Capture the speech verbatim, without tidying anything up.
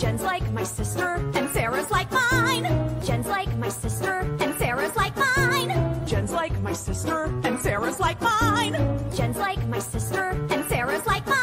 Jen's like my sister, and Sarah's like mine. Jen's like my sister, and Sarah's like mine. Jen's like my sister, and Sarah's like mine. Jen's like my sister, and Sarah's like mine.